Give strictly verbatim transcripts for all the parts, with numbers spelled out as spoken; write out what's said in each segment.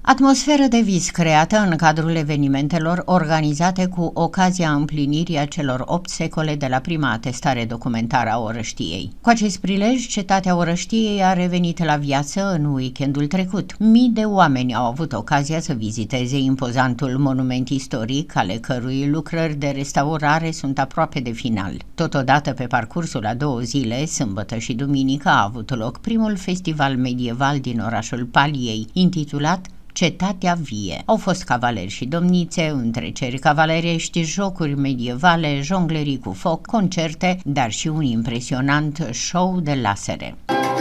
Atmosferă de vis creată în cadrul evenimentelor organizate cu ocazia împlinirii a celor opt secole de la prima atestare documentară a Orăștiei. Cu acest prilej, cetatea Orăștiei a revenit la viață în weekendul trecut. Mii de oameni au avut ocazia să viziteze impozantul monument istoric, ale cărui lucrări de restaurare sunt aproape de final. Totodată, pe parcursul a două zile, sâmbătă și duminică, a avut loc primul festival medieval din orașul Paliei, intitulat Cetatea vie. Au fost cavaleri și domnițe, întreceri cavalerești, jocuri medievale, jonglerii cu foc, concerte, dar și un impresionant show de lasere.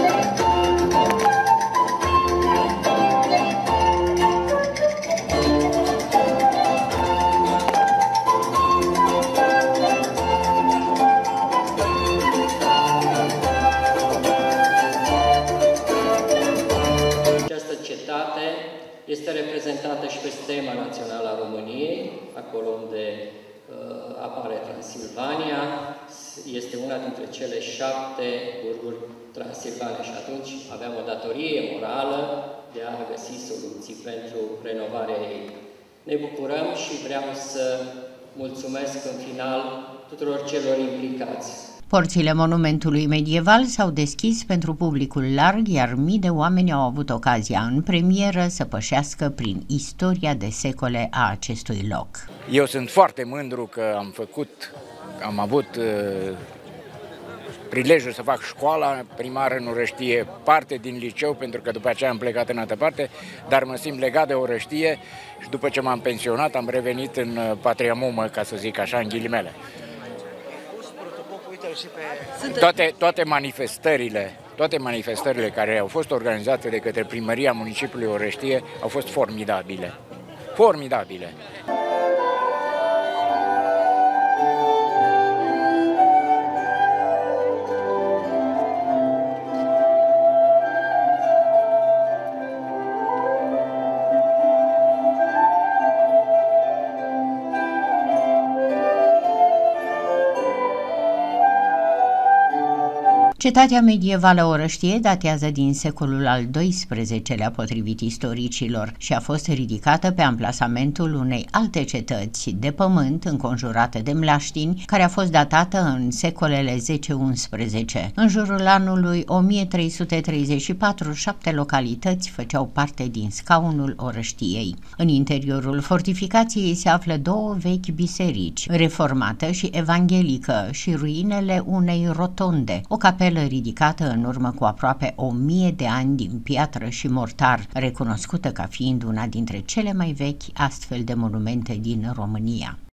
Este reprezentată și pe stema națională a României, acolo unde uh, apare Transilvania, este una dintre cele șapte burguri transilvane și atunci aveam o datorie morală de a găsi soluții pentru renovarea ei. Ne bucurăm și vreau să mulțumesc în final tuturor celor implicați. Porțile monumentului medieval s-au deschis pentru publicul larg, iar mii de oameni au avut ocazia în premieră să pășească prin istoria de secole a acestui loc. Eu sunt foarte mândru că am făcut, am avut uh, prilejul să fac școala primară în Orăștie, parte din liceu, pentru că după aceea am plecat în altă parte, dar mă simt legat de Orăștie și după ce m-am pensionat am revenit în patria mumă, ca să zic așa, în ghilimele. Toate, toate manifestările, toate manifestările care au fost organizate de către Primăria Municipiului Orăștie au fost formidabile. Formidabile! Cetatea medievală Orăștie datează din secolul al doisprezecelea potrivit istoricilor și a fost ridicată pe amplasamentul unei alte cetăți de pământ înconjurată de mlaștini, care a fost datată în secolele zece unsprezece. În jurul anului o mie trei sute treizeci și patru, șapte localități făceau parte din scaunul Orăștiei. În interiorul fortificației se află două vechi biserici, reformată și evanghelică, și ruinele unei rotonde, o capelă ridicată în urmă cu aproape o mie de ani din piatră și mortar, recunoscută ca fiind una dintre cele mai vechi astfel de monumente din România.